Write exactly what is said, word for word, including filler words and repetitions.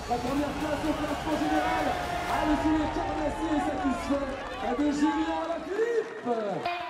La première place au classement général a le sourire carnassier et satisfait de Julien Alaphilippe.